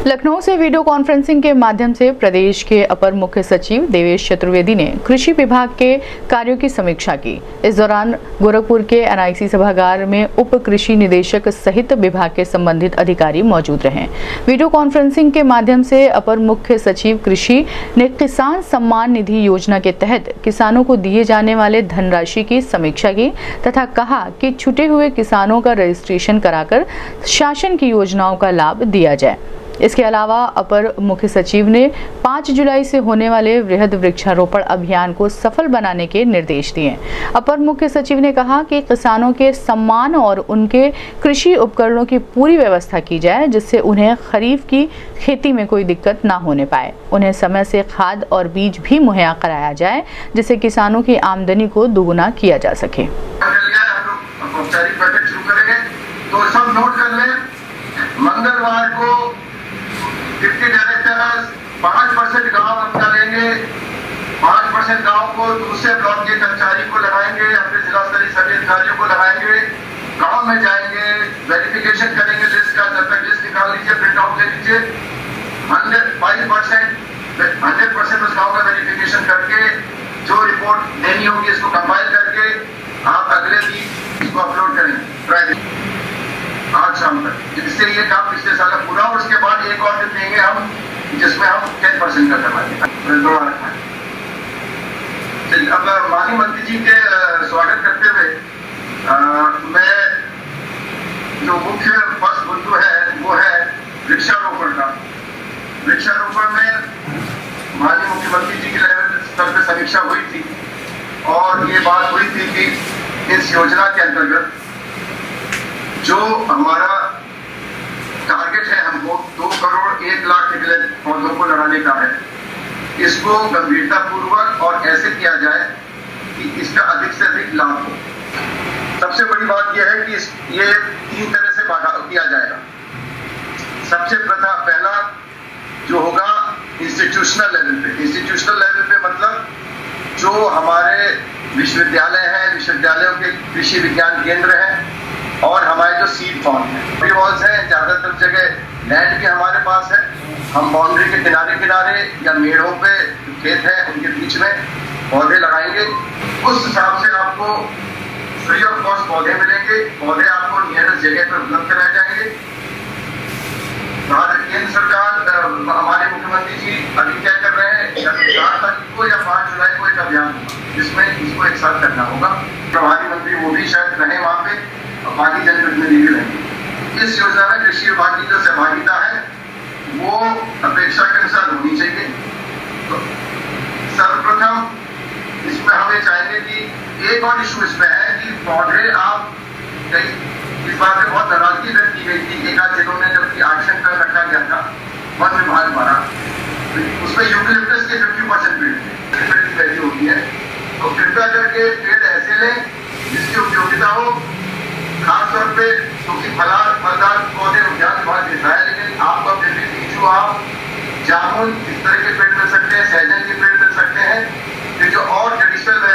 लखनऊ से video conferencing के माध्यम से प्रदेश के अपर मुख्य सचिव देवेश चतुर्वेदी ने कृषि विभाग के कार्यों की समीक्षा की। इस दौरान गोरखपुर के एनआईसी सभागार में उप कृषि निदेशक सहित विभाग के संबंधित अधिकारी मौजूद रहे। वीडियो कॉन्फ्रेंसिंग के माध्यम से अपर मुख्य सचिव कृषि ने किसान सम्मान निधि योजना के तहत किसानों को दिए जाने वाले धनराशि की समीक्षा की तथा कहा कि छूटे हुए किसानों का रजिस्ट्रेशन कराकर शासन की योजनाओं का लाभ दिया जाए। इसके अलावा अपर मुख्य सचिव ने 5 जुलाई से होने वाले वृहद वृक्षारोपण अभियान को सफल बनाने के निर्देश दिए। अपर मुख्य सचिव ने कहा कि किसानों के सम्मान और उनके कृषि उपकरणों की पूरी व्यवस्था की जाए, जिससे उन्हें खरीफ की खेती में कोई दिक्कत ना होने पाए। उन्हें समय से खाद और बीज भी मुहैया कराया जाए, जिससे किसानों की आमदनी को दोगुना किया जा सके। मंगलवार को डिप्टी डायरेक्टर 5% गांव अपना लेंगे, 5% गांव को दूसरे ब्लॉक के कर्मचारी को लगाएंगे, अपने जिला स्तरीय सभी अधिकारियों को लगाएंगे, गांव में जाएंगे, वेरिफिकेशन करेंगे लिस्ट का। जब तक लिस्ट निकाल लीजिए, प्रिंट आउट ले लीजिए। 100% उस गांव का वेरिफिकेशन करके जो रिपोर्ट देनी होगी इसको कंपाइल करके आप अगले दिन इसको अपलोड करेंगे फ्राइडे आज शाम तक, जिससे ये काम पिछले साल पूरा। और उसके बाद एक और दिन देंगे हम, जिसमें हम 10% का करवाएंगे। चलिए, अब माननीय मंत्री जी के स्वागत करते हुए मैं जो मुख्य फर्स्ट बिंदु है वो है वृक्षारोपण का। वृक्षारोपण में माननीय मुख्यमंत्री जी की लेवल स्तर पर समीक्षा हुई थी और ये बात हुई थी कि इस योजना के अंतर्गत जो हमारा टारगेट है, हमको 2 करोड़ 1 लाख निकले पौधों को लगाने का है, इसको गंभीरता पूर्वक और ऐसे किया जाए कि इसका अधिक से अधिक लाभ हो। सबसे बड़ी बात यह है कि ये 3 तरह से किया जाएगा। सबसे पहला जो होगा इंस्टीट्यूशनल लेवल पे। इंस्टीट्यूशनल लेवल पे मतलब जो हमारे विश्वविद्यालय हैं, विश्वविद्यालयों के कृषि विज्ञान केंद्र हैं और हमारे जो सीड फार्म है, वॉल्स हैं, ज्यादातर जगह लैंड के हमारे पास है। हम बाउंड्री के किनारे किनारे या मेड़ों पे खेत है उनके बीच में पौधे लगाएंगे। उस हिसाब से आपको फ्री ऑफ कॉस्ट पौधे मिलेंगे। पौधे आपको नियरेस्ट जगह पर उपलब्ध कराए जाएंगे। भारत केंद्र सरकार हमारे मुख्यमंत्री जी अभी क्या कर रहे हैं, 4 तारीख को या 5 जुलाई को एक अभियान होगा जिसमें इसको एक साथ करना होगा। प्रभारी मंत्री वो भी शायद रहे वहां पे, बाकी जनप्रतिनिधि भी रहेंगे। इस योजना में कृषि विभाग की जो सहभागिता है वो अपेक्षा के अनुसार होनी चाहिए। तो सर्वप्रथम इसमें हम ये चाहेंगे कि एक और इशू इसमें है कि पौधे आप इस बात में बहुत नाराजगी व्यक्त की गई थी एक आध जिलों में, जबकि एक्शन कर रखा गया था वन विभाग द्वारा, उसमें यूकेलिप्टस के 50% पेड़ की वैल्यू होती है। तो कृपया करके पेड़ ऐसे लें जिसकी उपयोगिता हो, खासतौर पे क्योंकि फलदार पौधे उद्यान विभाग देता है, लेकिन आपको अपने लीचू, आप जामुन, इस तरह के पेड़ मिल सकते हैं, सहजन के पेड़ मिल सकते हैं। फिर जो और ट्रेडिशनल